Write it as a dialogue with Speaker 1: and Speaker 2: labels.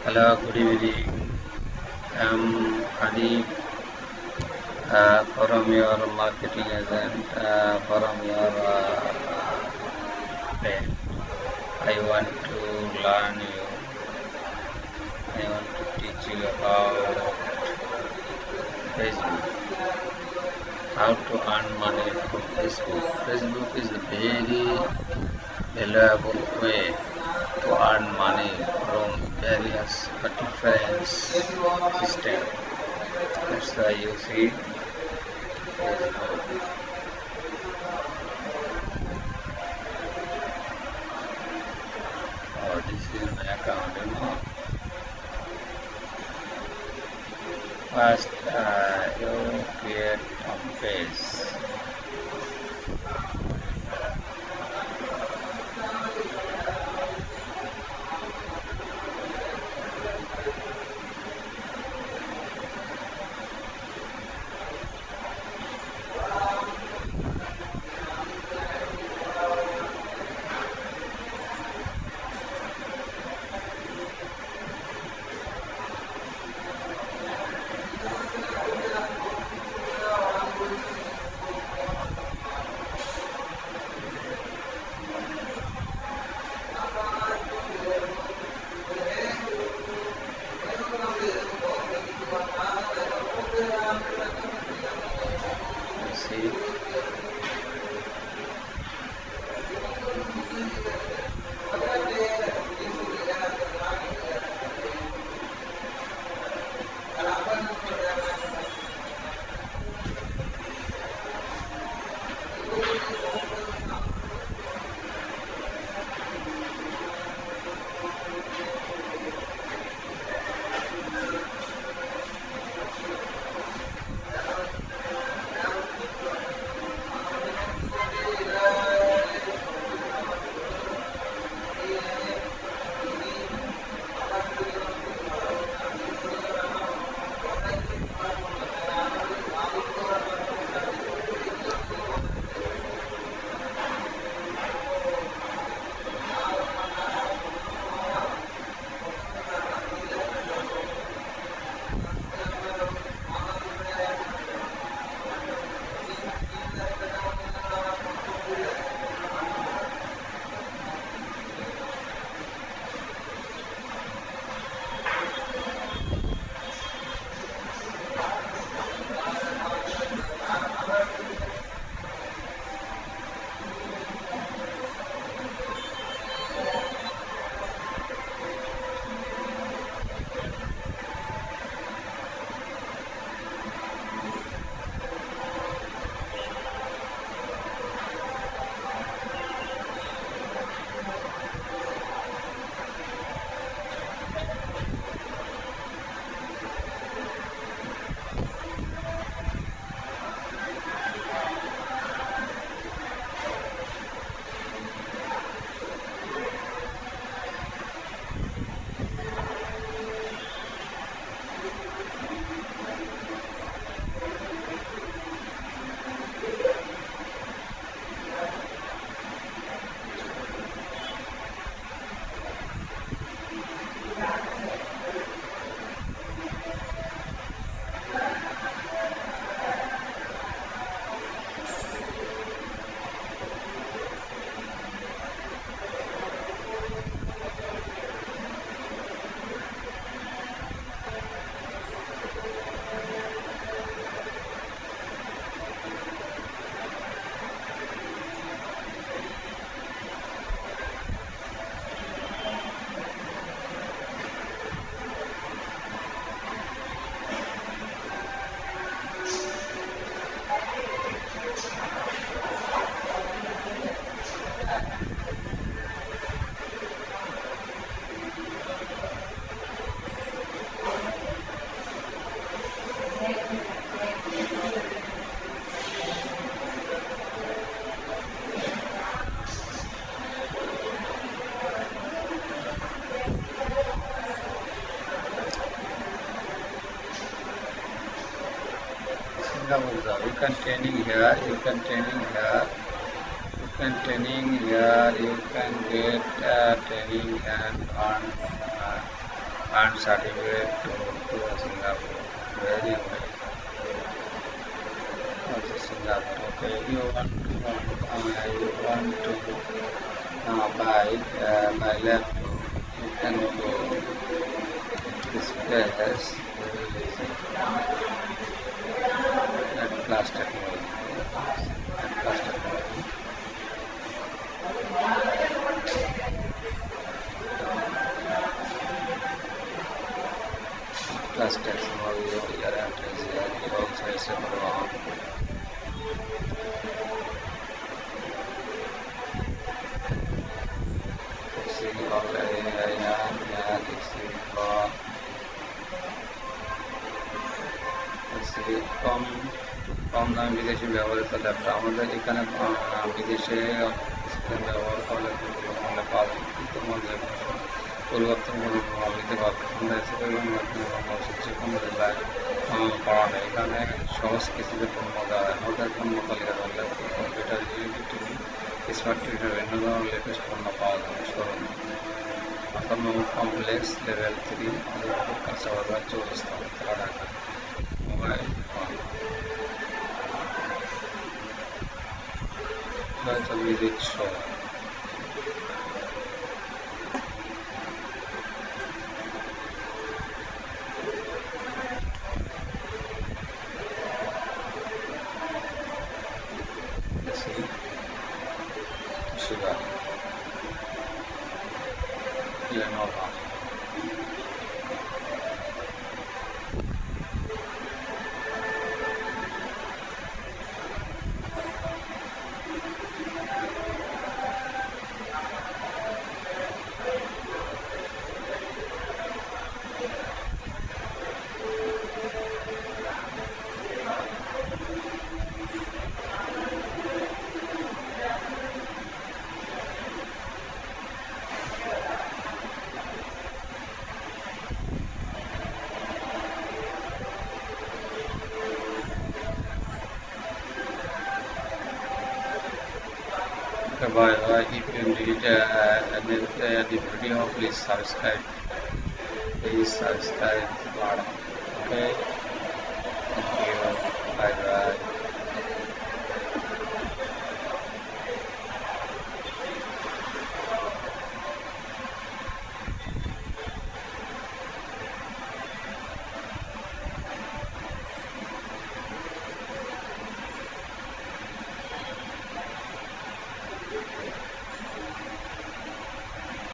Speaker 1: Hello, good evening. I'm Adi from your marketing agent from your brand. I want to learn you. I want to teach you about Facebook. How to earn money from Facebook. Facebook is a very valuable way to earn money from various different systems. That's why you see Facebook. Oh, this is my account. First, you create a page. You see, Singapore, you can training here, you can training here, you can training here, you can get training and earn and certificate to Singapore. Very good. Also Singapore. Okay, you want to buy laptop. You can go this place. Where is it? At Class Technology. At Class Technology. Class Technology. Your address here. You also is a see already. Yeah, this is কম কম দামে বিদেশি ব্যবহৃত laptop আমাদের এখানে বিদেশে system ব্যবহার করলে মূল্যে পাওয়া যায় কিন্তু মূল্যে পরিবর্তন করে প্রভাব নিতে পারবে আমরা হিসেবে এবং যে কোনো জেলায় পাওয়া যায় এখানে সহজ কিছুতে পণ্য দেওয়া হয় আমাদের পণ্য তালিকা laptop computer YouTube TV smart টিভির ভিন্ন ধরনের লেটেস্ট পণ্য পাওয়া যায় শোরুম অটোনোমাস কমপ্লেক্স লেভেল 3 কাঁচা বাজার 24 তালা Dhaka mobile phone visit show Toshiba Lenovo Bye. If you need the video, please subscribe. Please subscribe. Okay. Thank you. Bye bye.